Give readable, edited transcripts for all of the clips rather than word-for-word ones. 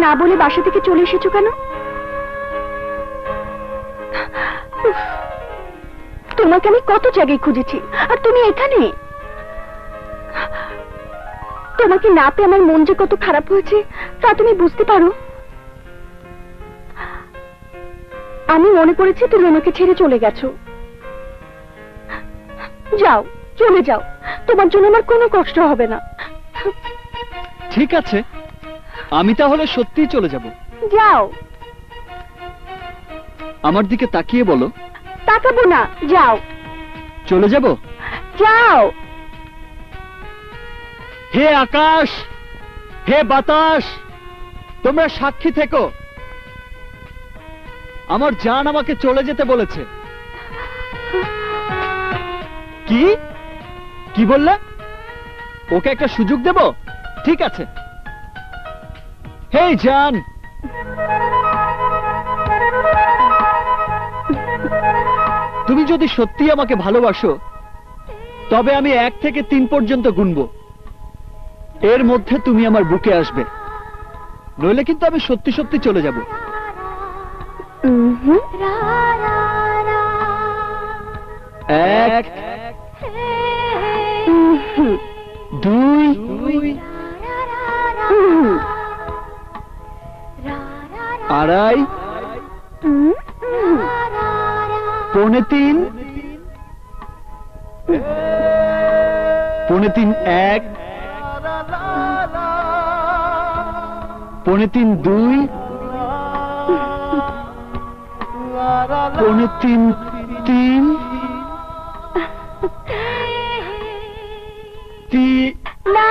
না বলে বাসা থেকে চলে এসেছো কেন? তোমাকে আমি কত জায়গায় খুঁজেছি, আর তুমি এখানে। তোমাকে না পেয়ে আমার মন যে কত খারাপ হয়েছে তা তুমি বুঝতে পারো? আমি মনে করেছি তুমি আমাকে ছেড়ে চলে গেছো। যাও, চলে যাও, তোমার জন্য আমার কোনো কষ্ট হবে না। ঠিক আছে, আমি তাহলে সত্যিই চলে যাব। যাও। আমার দিকে তাকিয়ে বলো। তাকাবো না, যাও। চলে যাব? যাও। হে আকাশ, হে বাতাস, তোমরা সাক্ষী থেকো, আমার জান আমাকে চলে যেতে বলেছে। কি কি বললে? ওকে একটা সুযোগ দেব? ঠিক আছে। হে জান, তুমি যদি সত্যি আমাকে ভালোবাসো তবে আমি 1 থেকে 3 পর্যন্ত গুনবো, এর মধ্যে তুমি আমার বুকে আসবে, নইলে কিন্তু আমি সত্যি সত্যি চলে যাব। 1 2 আড়াই, 3.25, 3.25, 1, 3.25, 2, 3.25, 3 না।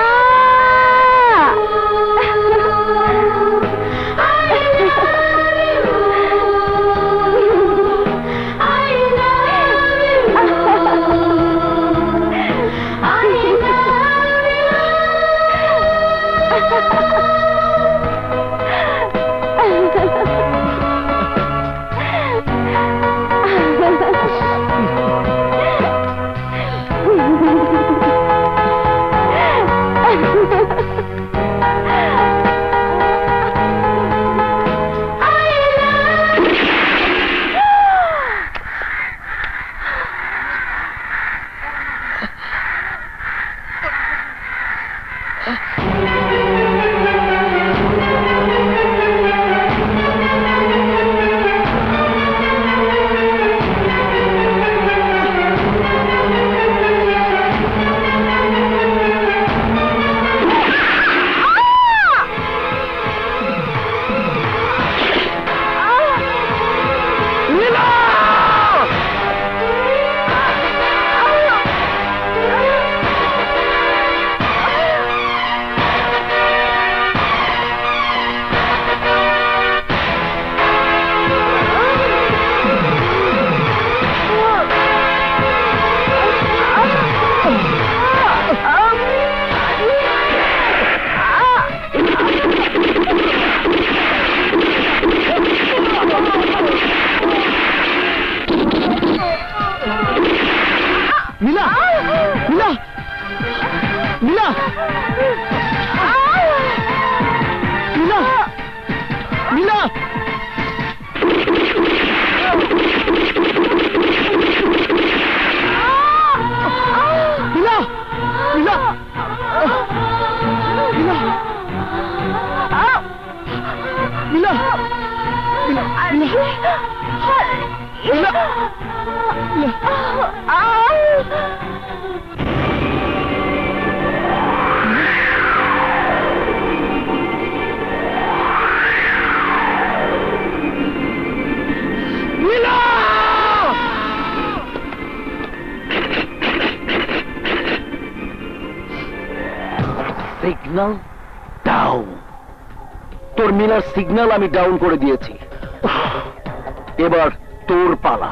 Signal down. তোর মিলার সিগন্যাল আমি ডাউন করে দিয়েছি, এবার তোর পালা।